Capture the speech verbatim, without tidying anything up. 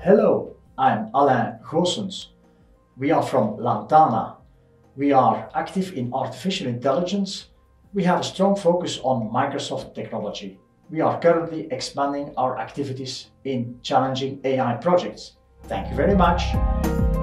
Hello, I'm Alain Goossens. We are from Lantana. We are active in artificial intelligence. We have a strong focus on Microsoft technology. We are currently expanding our activities in challenging A I projects. Thank you very much.